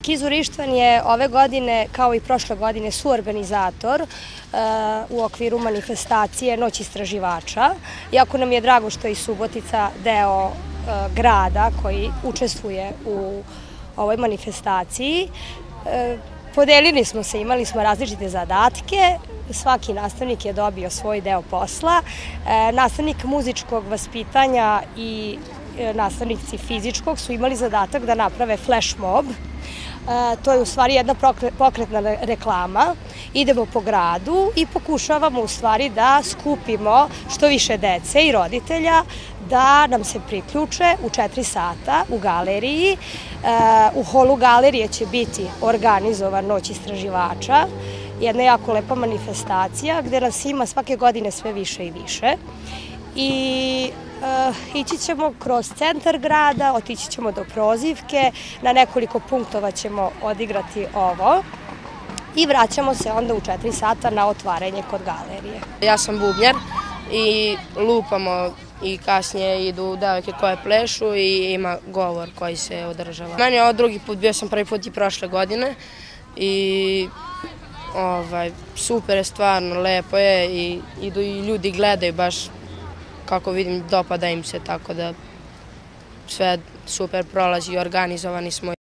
Kizur Ištvan je ove godine, kao i prošle godine, suorganizator u okviru manifestacije Noć istraživača. Jako nam je drago što je i Subotica deo grada koji učestvuje u ovoj manifestaciji. Podelili smo se, imali smo različite zadatke, svaki nastavnik je dobio svoj deo posla. Nastavnik muzičkog vaspitanja i nastavnici fizičkog su imali zadatak da naprave flash mob. To je u stvari jedna pokretna reklama. Idemo po gradu i pokušavamo u stvari da skupimo što više dece i roditelja da nam se priključe u 4 sata u galeriji. U holu galerije će biti organizovan Noć istraživača, jedna jako lepa manifestacija gde nas ima svake godine sve više i više. I ići ćemo kroz centar grada, otići ćemo do Prozivke, na nekoliko punktova ćemo odigrati ovo i vraćamo se onda u 4 sata na otvaranje kod galerije. Ja sam bubnjar i lupamo i kasnije idu devojke koje plešu i ima govor koji se održava. Meni je ovo drugi put, bio sam prvi put i prošle godine i super je, stvarno lepo je i idu i ljudi gledaju baš. Kako vidim, dopada im se, tako da sve super prolazi i organizovani smo.